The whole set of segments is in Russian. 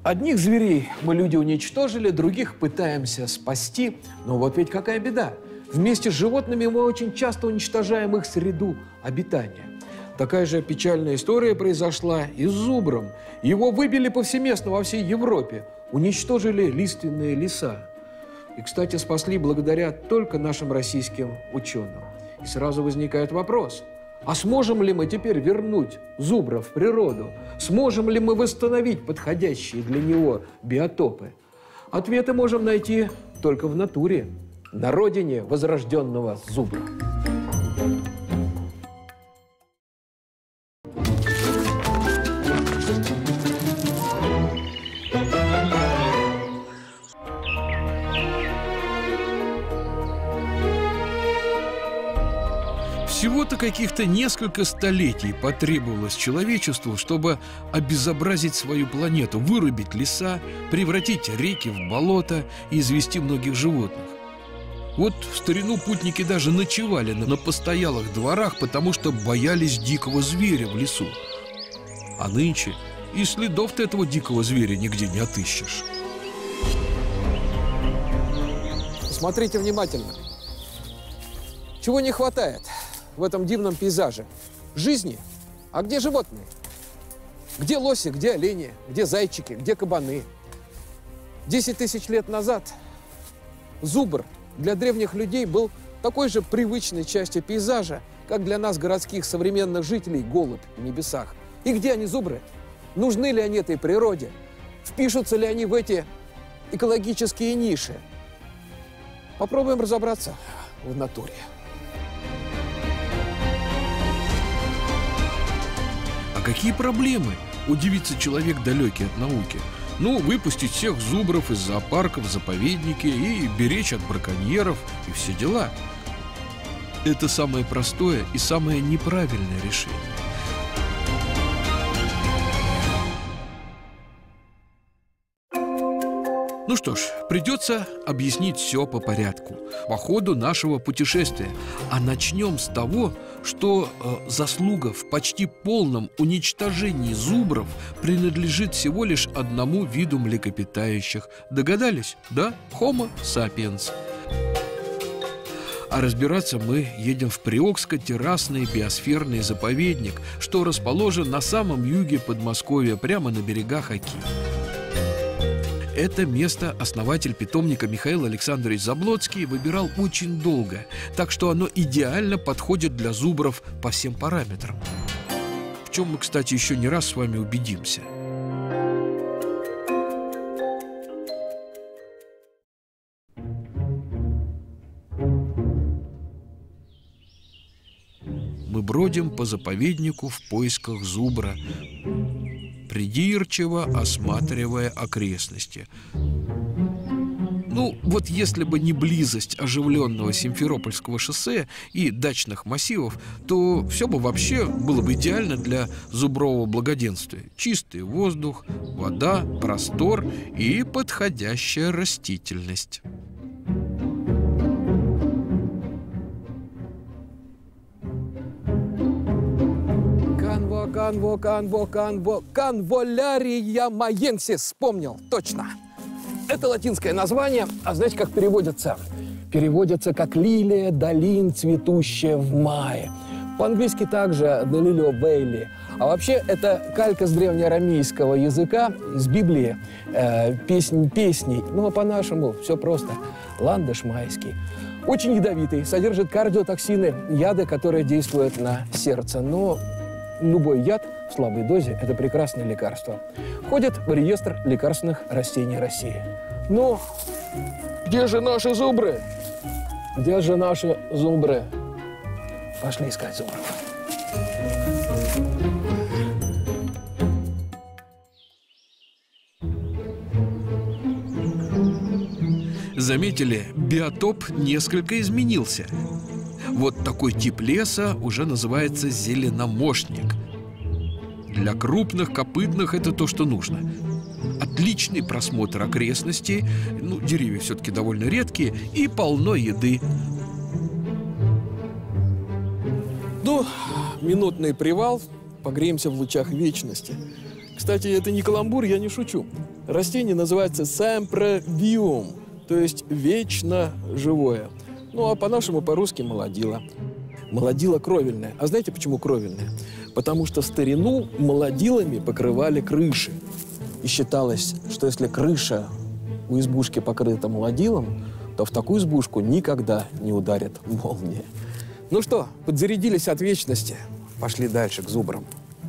Одних зверей мы, люди, уничтожили, других пытаемся спасти. Но вот ведь какая беда. Вместе с животными мы очень часто уничтожаем их среду обитания. Такая же печальная история произошла и с зубром. Его выбили повсеместно во всей Европе. Уничтожили лиственные леса. И, кстати, спасли благодаря только нашим российским ученым. И сразу возникает вопрос. А сможем ли мы теперь вернуть зубра в природу? Сможем ли мы восстановить подходящие для него биотопы? Ответы можем найти только в натуре, на родине возрожденного зубра. Всего-то каких-то несколько столетий потребовалось человечеству, чтобы обезобразить свою планету, вырубить леса, превратить реки в болото и извести многих животных. Вот в старину путники даже ночевали на постоялых дворах, потому что боялись дикого зверя в лесу. А нынче и следов-то этого дикого зверя нигде не отыщешь. Смотрите внимательно. Чего не хватает в этом дивном пейзаже? Жизни. А где животные? Где лоси, где олени, где зайчики, где кабаны? 10 тысяч лет назад зубр для древних людей был такой же привычной частью пейзажа, как для нас, городских современных жителей, голубь в небесах. И где они, зубры? Нужны ли они этой природе? Впишутся ли они в эти экологические ниши? Попробуем разобраться в натуре. Какие проблемы? Удивится человек, далекий от науки. Ну, выпустить всех зубров из зоопарков в заповедники и беречь от браконьеров, и все дела. Это самое простое и самое неправильное решение. Ну что ж, придется объяснить все по порядку, по ходу нашего путешествия. А начнем с того, что заслуга в почти полном уничтожении зубров принадлежит всего лишь одному виду млекопитающих. Догадались, да? Homo sapiens. А разбираться мы едем в Приокско-террасный биосферный заповедник, что расположен на самом юге Подмосковья, прямо на берегах Оки. Это место основатель питомника Михаил Александрович Заблоцкий выбирал очень долго, так что оно идеально подходит для зубров по всем параметрам. В чем мы, кстати, еще не раз с вами убедимся. Мы бродим по заповеднику в поисках зубра, придирчиво осматривая окрестности. Ну, вот если бы не близость оживленного Симферопольского шоссе и дачных массивов, то все бы вообще было бы идеально для зубрового благоденствия. Чистый воздух, вода, простор и подходящая растительность. Канволярия майенсис. Вспомнил, точно. Это латинское название, а знаете, как переводится? Переводится как «лилия долин, цветущая в мае». По-английски также «the lily of valley». А вообще это калька с древнеарамейского языка, из Библии, песнь песней. Ну, а по-нашему все просто. Ландыш майский. Очень ядовитый, содержит кардиотоксины, яды, которые действуют на сердце. Но любой яд в слабой дозе – это прекрасное лекарство. Входит в реестр лекарственных растений России. Но где же наши зубры? Где же наши зубры? Пошли искать зубров. Заметили, биотоп несколько изменился. Вот такой тип леса уже называется зеленомошник. Для крупных копытных это то, что нужно. Отличный просмотр окрестностей, ну, деревья все-таки довольно редкие, и полно еды. Ну, минутный привал, погреемся в лучах вечности. Кстати, это не каламбур, я не шучу. Растение называется sempervivum, то есть вечно живое. Ну, а по-нашему, по-русски молодила. Молодила кровельная. А знаете, почему кровельная? Потому что в старину молодилами покрывали крыши. И считалось, что если крыша у избушки покрыта молодилом, то в такую избушку никогда не ударит молния. Ну что, подзарядились от вечности? Пошли дальше, к зубрам.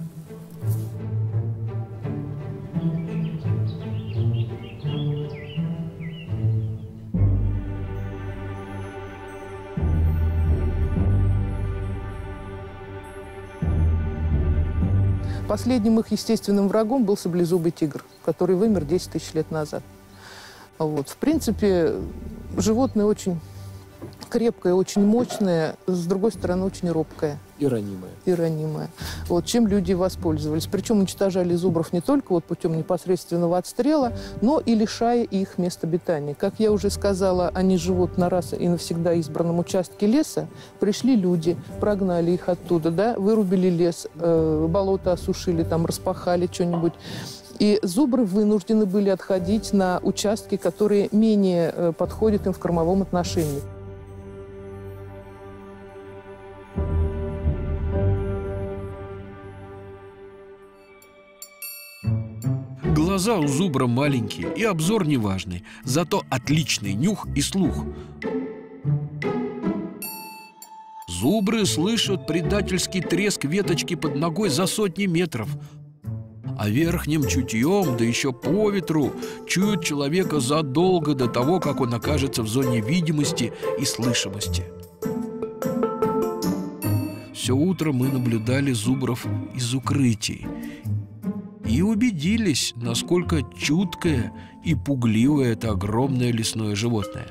Последним их естественным врагом был саблезубый тигр, который вымер 10 тысяч лет назад. Вот. В принципе, животное очень крепкое, очень мощное, с другой стороны, очень робкое. И ранимое. И ранимое. Вот, чем люди воспользовались. Причем уничтожали зубров не только вот путем непосредственного отстрела, но и лишая их мест обитания. Как я уже сказала, они живут на раз и навсегда избранном участке леса. Пришли люди, прогнали их оттуда, да, вырубили лес, болото осушили, там, распахали что-нибудь. И зубры вынуждены были отходить на участки, которые менее подходят им в кормовом отношении. Глаза у зубра маленькие и обзор неважный, зато отличный нюх и слух. Зубры слышат предательский треск веточки под ногой за сотни метров. А верхним чутьем, да еще по ветру, чуют человека задолго до того, как он окажется в зоне видимости и слышимости. Все утро мы наблюдали зубров из укрытий и убедились, насколько чуткое и пугливое это огромное лесное животное.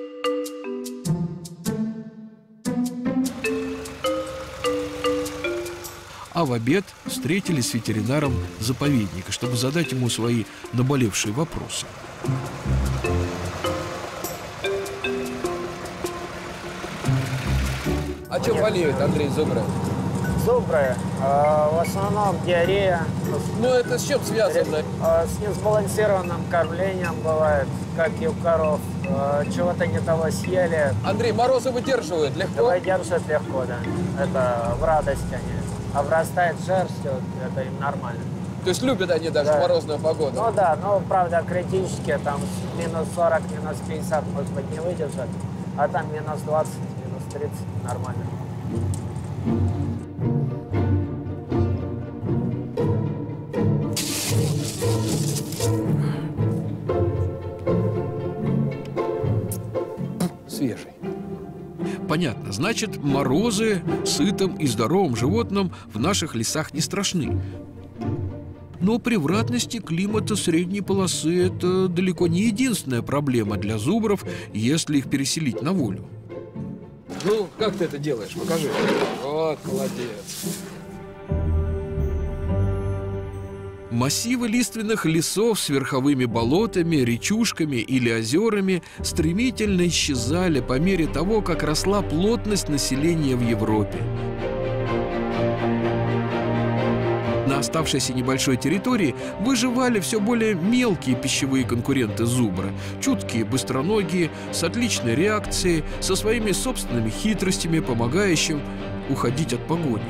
А в обед встретились с ветеринаром заповедника, чтобы задать ему свои наболевшие вопросы. А чем болеют, Андрей, зубры? Зубры, в основном диарея. Ну, это с чем связано? С несбалансированным кормлением бывает, как и у коров. Чего-то не того съели. Андрей, морозы выдерживают легко? Выдерживают легко, да. Это в радость они. Обрастает шерстью, это им нормально. То есть любят они даже морозную погоду? Ну да, но правда критически, там минус 40, минус 50, может быть, не выдержат. А там минус 20, минус 30 нормально. Свежий. Понятно, значит, морозы сытым и здоровым животным в наших лесах не страшны. Но превратности климата средней полосы – это далеко не единственная проблема для зубров, если их переселить на волю. Ну, как ты это делаешь? Покажи. Вот, молодец. Массивы лиственных лесов с верховыми болотами, речушками или озерами стремительно исчезали по мере того, как росла плотность населения в Европе. На оставшейся небольшой территории выживали все более мелкие пищевые конкуренты зубра, чуткие, быстроногие, с отличной реакцией, со своими собственными хитростями, помогающими уходить от погони.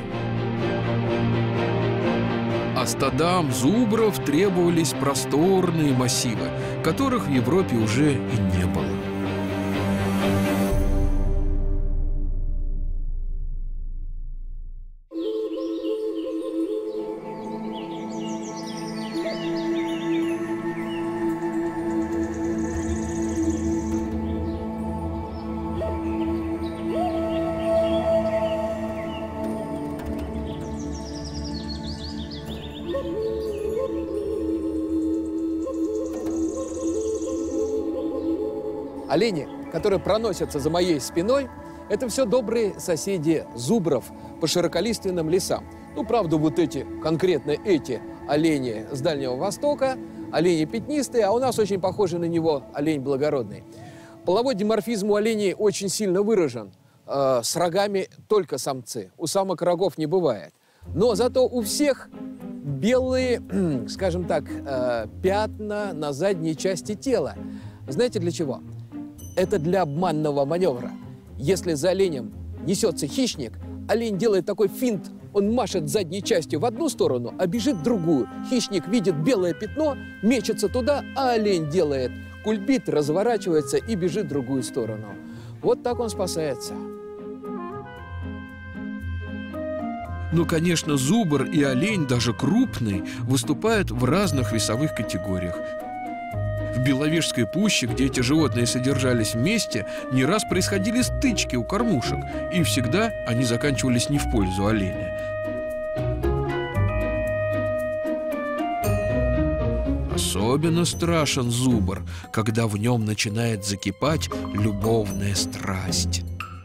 А стадам зубров требовались просторные массивы, которых в Европе уже и не было. Олени, которые проносятся за моей спиной, это все добрые соседи зубров по широколиственным лесам. Ну, правда, вот эти, конкретно эти олени с Дальнего Востока, олени пятнистые, а у нас очень похожий на него олень благородный. Половой диморфизм у оленей очень сильно выражен. С рогами только самцы, у самок рогов не бывает. Но зато у всех белые, скажем так, пятна на задней части тела. Знаете для чего? Это для обманного маневра. Если за оленем несется хищник, олень делает такой финт, он машет задней частью в одну сторону, а бежит в другую. Хищник видит белое пятно, мечется туда, а олень делает кульбит, разворачивается и бежит в другую сторону. Вот так он спасается. Ну, конечно, зубр и олень, даже крупный, выступают в разных весовых категориях. В Беловежской пуще, где эти животные содержались вместе, не раз происходили стычки у кормушек, и всегда они заканчивались не в пользу оленя. Особенно страшен зубр, когда в нем начинает закипать любовная страсть.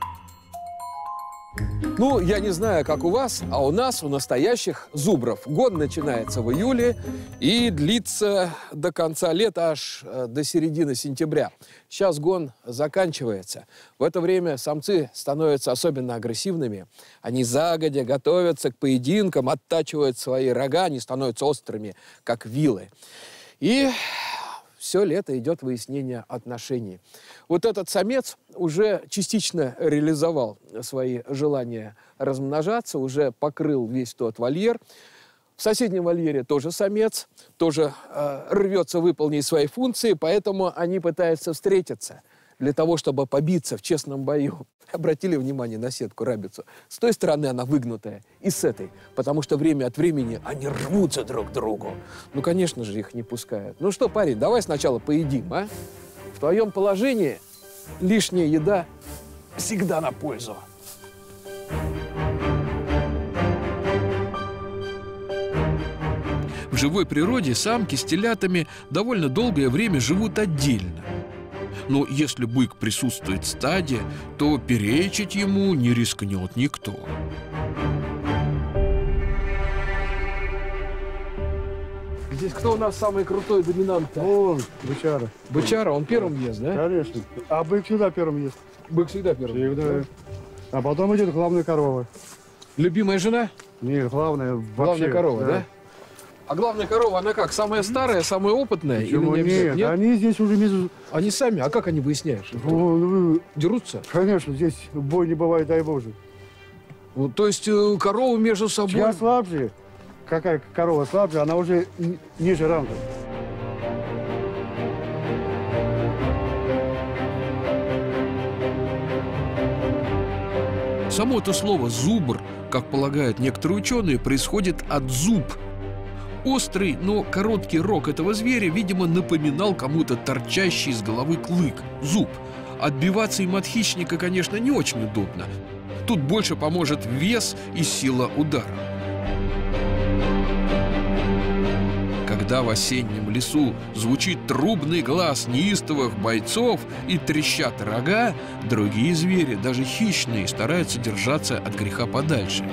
Ну, я не знаю, как у вас, а у нас, у настоящих зубров, год начинается в июле и длится до конца лета, аж до середины сентября. Сейчас гон заканчивается. В это время самцы становятся особенно агрессивными. Они загодя готовятся к поединкам, оттачивают свои рога, они становятся острыми, как вилы. И все лето идет выяснение отношений. Вот этот самец уже частично реализовал свои желания размножаться, уже покрыл весь тот вольер. В соседнем вольере тоже самец, тоже рвется выполнить свои функции, поэтому они пытаются встретиться для того, чтобы побиться в честном бою. Обратили внимание на сетку-рабицу? С той стороны она выгнутая, и с этой, потому что время от времени они рвутся друг к другу. Ну, конечно же, их не пускают. Ну что, парень, давай сначала поедим, а? В твоем положении лишняя еда всегда на пользу. В живой природе самки с телятами довольно долгое время живут отдельно. Но если бык присутствует в стаде, то перечить ему не рискнет никто. Здесь кто у нас самый крутой доминант? Вон, бычара. Бычара, он первым ест, да? Конечно. А бык всегда первым ест. Бык всегда первым. Всегда. А потом идет главная корова. Любимая жена? Нет, главная вообще. Главная корова, да? А главная корова, она как, самая старая, самая опытная? Почему или нет? нет? Они здесь уже между... Они сами, а как они выясняют? Дерутся? Конечно, здесь бой не бывает, дай Боже. Вот, то есть коровы между собой... Чья слабже, какая корова слабже, она уже ниже ранга. Само это слово «зубр», как полагают некоторые ученые, происходит от «зуб». Острый, но короткий рог этого зверя, видимо, напоминал кому-то торчащий из головы клык – зуб. Отбиваться им от хищника, конечно, не очень удобно. Тут больше поможет вес и сила удара. Когда в осеннем лесу звучит трубный глаз неистовых бойцов и трещат рога, другие звери, даже хищные, стараются держаться от греха подальше.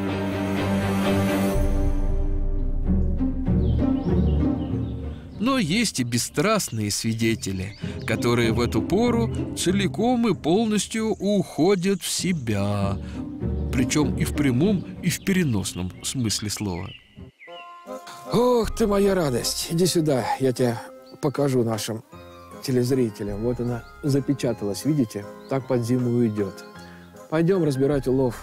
Но есть и бесстрастные свидетели, которые в эту пору целиком и полностью уходят в себя. Причем и в прямом, и в переносном смысле слова. Ох ты моя радость! Иди сюда, я тебе покажу нашим телезрителям. Вот она запечаталась, видите? Так под зиму уйдет. Пойдем разбирать улов.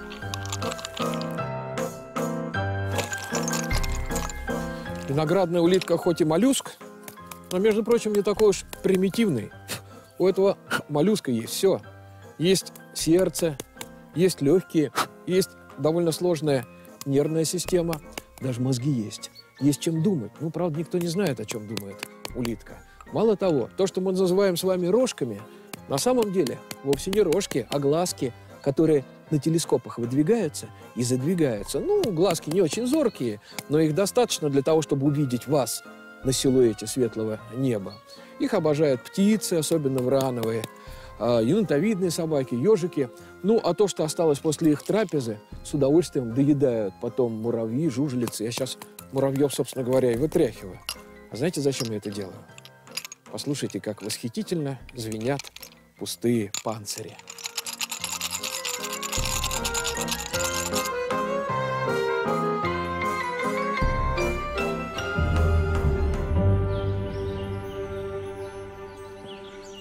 Виноградная улитка хоть и моллюск, но, между прочим, не такой уж примитивный. У этого моллюска есть все. Есть сердце, есть легкие, есть довольно сложная нервная система, даже мозги есть. Есть чем думать. Ну, правда, никто не знает, о чем думает улитка. Мало того, то, что мы называем с вами рожками, на самом деле вовсе не рожки, а глазки, которые на телескопах выдвигаются и задвигаются. Ну, глазки не очень зоркие, но их достаточно для того, чтобы увидеть вас на силуэте светлого неба. Их обожают птицы, особенно врановые, енотовидные собаки, ежики. Ну, а то, что осталось после их трапезы, с удовольствием доедают потом муравьи, жужелицы. Я сейчас муравьев, собственно говоря, и вытряхиваю. А знаете, зачем я это делаю? Послушайте, как восхитительно звенят пустые панцири.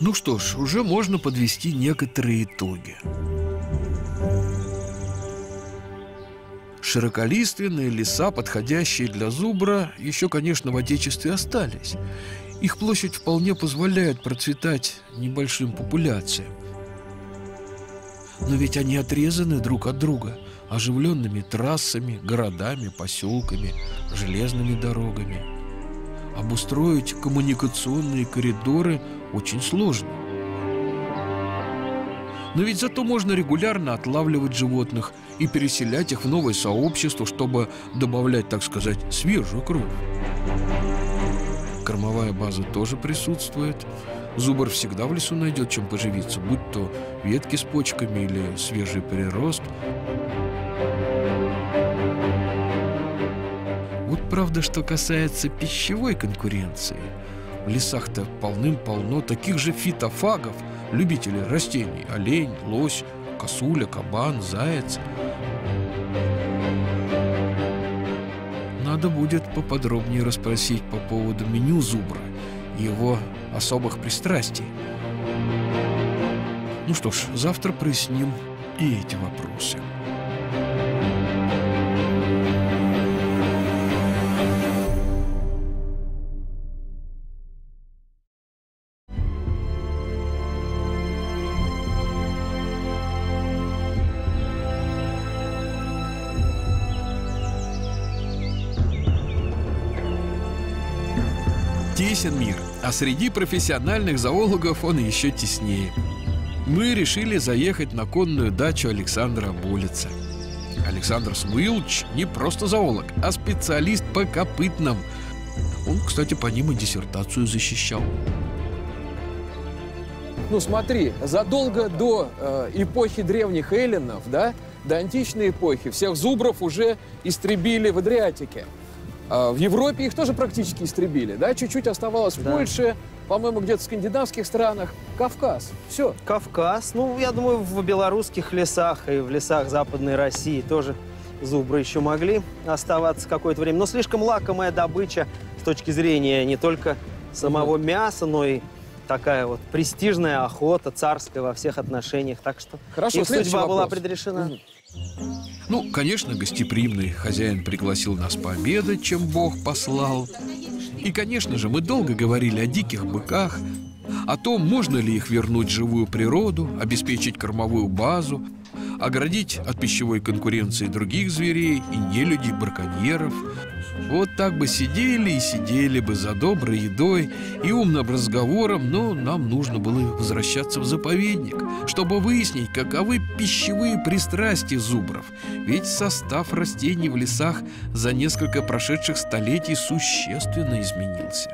Ну что ж, уже можно подвести некоторые итоги. Широколиственные леса, подходящие для зубра, еще, конечно, в Отечестве остались. Их площадь вполне позволяет процветать небольшим популяциям. Но ведь они отрезаны друг от друга оживленными трассами, городами, поселками, железными дорогами. Обустроить коммуникационные коридоры очень сложно. Но ведь зато можно регулярно отлавливать животных и переселять их в новое сообщество, чтобы добавлять, так сказать, свежую кровь. Кормовая база тоже присутствует. Зубр всегда в лесу найдет чем поживиться, будь то ветки с почками или свежий прирост. Вот правда, что касается пищевой конкуренции. В лесах-то полным-полно таких же фитофагов, любителей растений: олень, лось, косуля, кабан, заяц. Надо будет поподробнее расспросить по поводу меню зубра и его особых пристрастий. Ну что ж, завтра проясним и эти вопросы. Тесен мир, а среди профессиональных зоологов он еще теснее. Мы решили заехать на конную дачу Александра Болица. Александр Смуилович не просто зоолог, а специалист по копытным. Он, кстати, по ним и диссертацию защищал. Ну смотри, задолго до эпохи древних эллинов, да, до античной эпохи, всех зубров уже истребили в Адриатике. В Европе их тоже практически истребили, да? Чуть-чуть оставалось в Польше, по-моему, где-то в скандинавских странах. Кавказ. Все. Кавказ. Ну, я думаю, в белорусских лесах и в лесах Западной России тоже зубры еще могли оставаться какое-то время. Но слишком лакомая добыча с точки зрения не только самого мяса, но и такая вот престижная охота, царская во всех отношениях. Так что хорошо, их судьба была предрешена. Ну, конечно, гостеприимный хозяин пригласил нас пообедать, чем Бог послал. И, конечно же, мы долго говорили о диких быках, о том, можно ли их вернуть в живую природу, обеспечить кормовую базу, оградить от пищевой конкуренции других зверей и нелюдей, браконьеров. Вот так бы сидели и сидели бы за доброй едой и умным разговором, но нам нужно было возвращаться в заповедник, чтобы выяснить, каковы пищевые пристрастия зубров. Ведь состав растений в лесах за несколько прошедших столетий существенно изменился.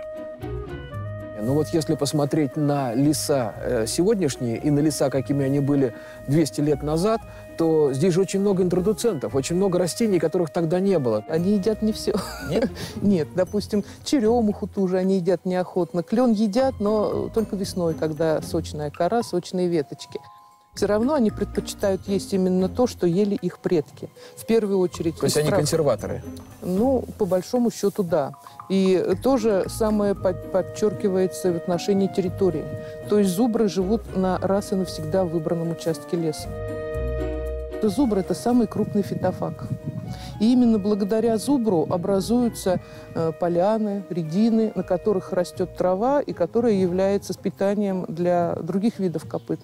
Ну вот если посмотреть на леса сегодняшние и на леса, какими они были 200 лет назад, то здесь же очень много интродуцентов, очень много растений, которых тогда не было. Они едят не все. Нет? Нет, допустим, черемуху ту же они едят неохотно. Клен едят, но только весной, когда сочная кора, сочные веточки. Все равно они предпочитают есть именно то, что ели их предки. В первую очередь... То есть они консерваторы? Ну, по большому счету, да. И то же самое подчеркивается в отношении территории. То есть зубры живут на раз и навсегда в выбранном участке леса. Зубр – это самый крупный фитофаг. И именно благодаря зубру образуются поляны, рядины, на которых растет трава и которая является питанием для других видов копыт.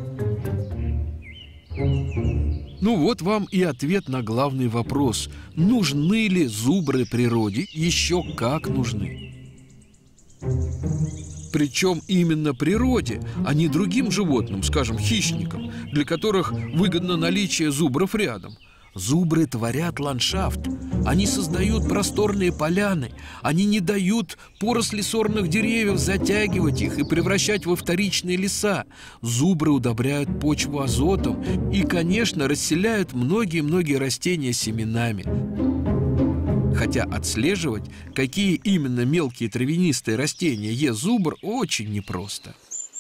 Ну вот вам и ответ на главный вопрос. Нужны ли зубры природе? Еще как нужны. Причем именно природе, а не другим животным, скажем, хищникам, для которых выгодно наличие зубров рядом. Зубры творят ландшафт, они создают просторные поляны, они не дают поросли сорных деревьев затягивать их и превращать во вторичные леса. Зубры удобряют почву азотом и, конечно, расселяют многие-многие растения семенами. Хотя отслеживать, какие именно мелкие травянистые растения ест зубр, очень непросто.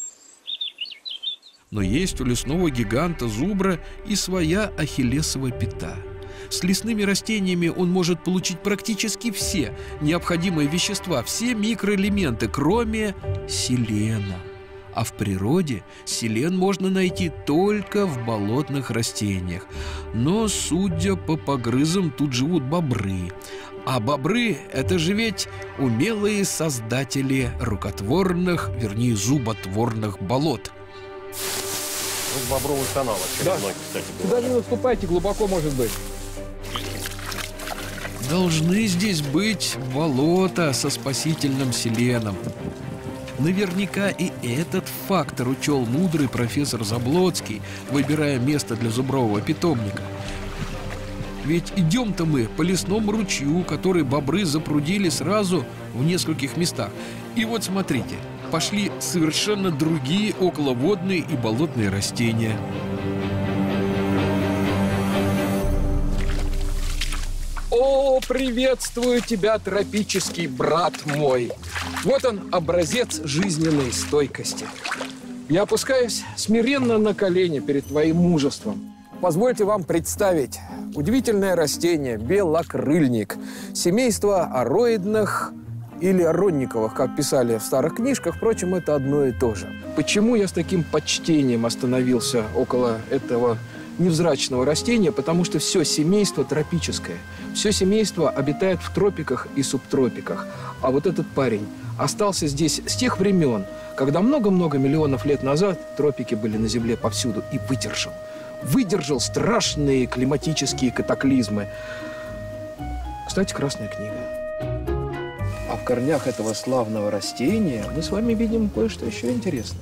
Но есть у лесного гиганта зубра и своя ахиллесова пята. С лесными растениями он может получить практически все необходимые вещества, все микроэлементы, кроме селена. А в природе селен можно найти только в болотных растениях. Но, судя по погрызам, тут живут бобры. А бобры – это же ведь умелые создатели рукотворных, вернее, зуботворных болот. Бобровый канал очередной, кстати. Туда не наступайте, глубоко может быть. Должны здесь быть болота со спасительным селеном. Наверняка и этот фактор учел мудрый профессор Заблоцкий, выбирая место для зубрового питомника. Ведь идем-то мы по лесному ручью, который бобры запрудили сразу в нескольких местах. И вот смотрите, пошли совершенно другие околоводные и болотные растения. О, приветствую тебя, тропический брат мой. Вот он, образец жизненной стойкости. Я опускаюсь смиренно на колени перед твоим мужеством. Позвольте вам представить удивительное растение белокрыльник, семейство ороидных или оронниковых, как писали в старых книжках. Впрочем, это одно и то же. Почему я с таким почтением остановился около этого невзрачного растения? Потому что все семейство тропическое. Все семейство обитает в тропиках и субтропиках. А вот этот парень остался здесь с тех времен, когда много-много миллионов лет назад тропики были на Земле повсюду, и выдержал страшные климатические катаклизмы. Кстати, Красная книга. А в корнях этого славного растения мы с вами видим кое-что еще интересное.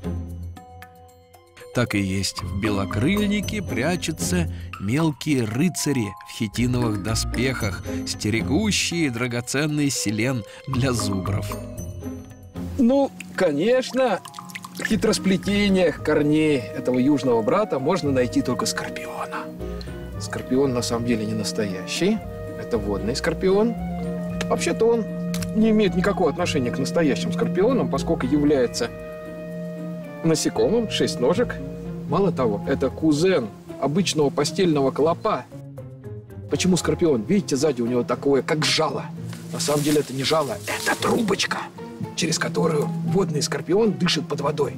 Так и есть, в белокрыльнике прячутся мелкие рыцари в хитиновых доспехах, стерегущие драгоценный селен для зубров. Ну, конечно, в хитросплетениях корней этого южного брата можно найти только скорпиона. Скорпион на самом деле не настоящий. Это водный скорпион. Вообще-то он не имеет никакого отношения к настоящим скорпионам, поскольку является насекомым, 6 ножек. Мало того, это кузен обычного постельного клопа. Почему скорпион? Видите, сзади у него такое, как жало. На самом деле это не жало, это трубочка, через которую водный скорпион дышит под водой.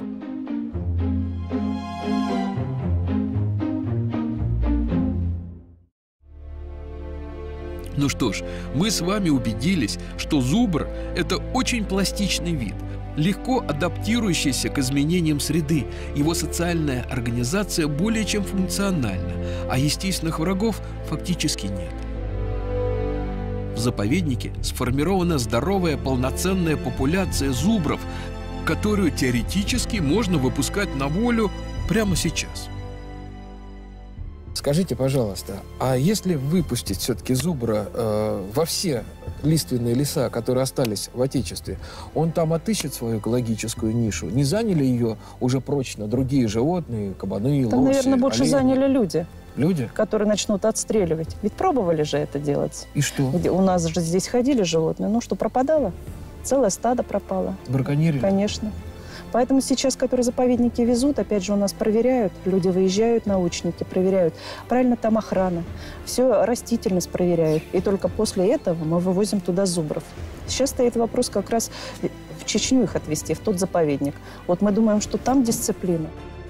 Ну что ж, мы с вами убедились, что зубр – это очень пластичный вид, легко адаптирующийся к изменениям среды. Его социальная организация более чем функциональна, а естественных врагов фактически нет. В заповеднике сформирована здоровая полноценная популяция зубров, которую теоретически можно выпускать на волю прямо сейчас. Скажите, пожалуйста, а если выпустить все-таки зубра во все лиственные леса, которые остались в Отечестве, он там отыщет свою экологическую нишу? Не заняли ее уже прочно другие животные, кабаны, там, лоси, наверное, больше олени? заняли люди. Люди? Которые начнут отстреливать. Ведь пробовали же это делать. И что? У нас же здесь ходили животные. Ну что, пропадало? Целое стадо пропало. Браконьерили? Конечно. Поэтому сейчас, которые заповедники везут, опять же, у нас проверяют. Люди выезжают, научники проверяют. Правильно там охрана. Все растительность проверяют. И только после этого мы вывозим туда зубров. Сейчас стоит вопрос как раз в Чечню их отвезти, в тот заповедник. Вот мы думаем, что там дисциплина.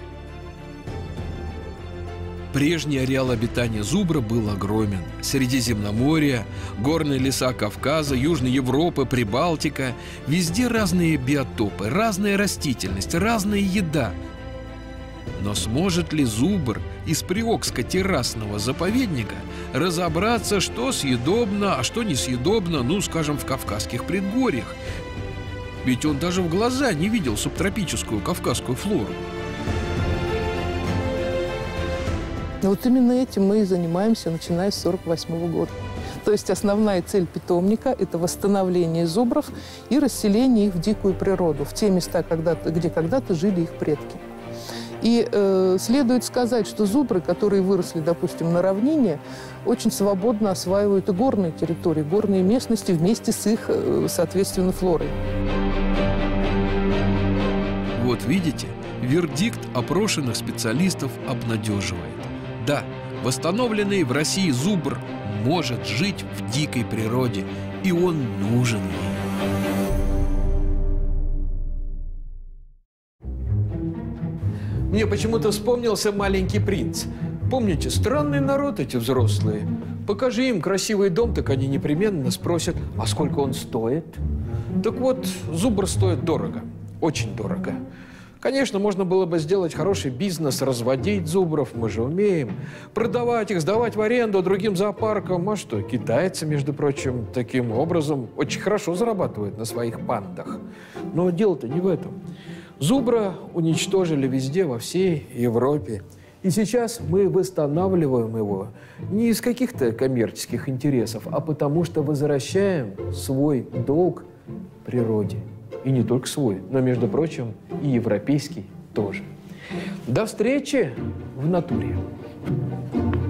Прежний ареал обитания зубра был огромен. Средиземноморье, горные леса Кавказа, Южной Европы, Прибалтика. Везде разные биотопы, разная растительность, разная еда. Но сможет ли зубр из Приокско-террасного заповедника разобраться, что съедобно, а что несъедобно, ну, скажем, в Кавказских предгорьях? Ведь он даже в глаза не видел субтропическую кавказскую флору. И вот именно этим мы и занимаемся, начиная с 1948 года. То есть основная цель питомника – это восстановление зубров и расселение их в дикую природу, в те места, где когда-то жили их предки. И следует сказать, что зубры, которые выросли, допустим, на равнине, очень свободно осваивают и горные территории, горные местности вместе с их, соответственно, флорой. Вот видите, вердикт опрошенных специалистов обнадеживает. Да, восстановленный в России зубр может жить в дикой природе, и он нужен ей. Мне почему-то вспомнился «Маленький принц». Помните, странный народ эти взрослые. Покажи им красивый дом, так они непременно спросят, а сколько он стоит? Так вот, зубр стоит дорого, очень дорого. Конечно, можно было бы сделать хороший бизнес, разводить зубров, мы же умеем. Продавать их, сдавать в аренду другим зоопаркам. А что, китайцы, между прочим, таким образом очень хорошо зарабатывают на своих пандах. Но дело-то не в этом. Зубра уничтожили везде, во всей Европе. И сейчас мы восстанавливаем его не из каких-то коммерческих интересов, а потому что возвращаем свой долг природе. И не только свой, но, между прочим, и европейский тоже. До встречи в натуре.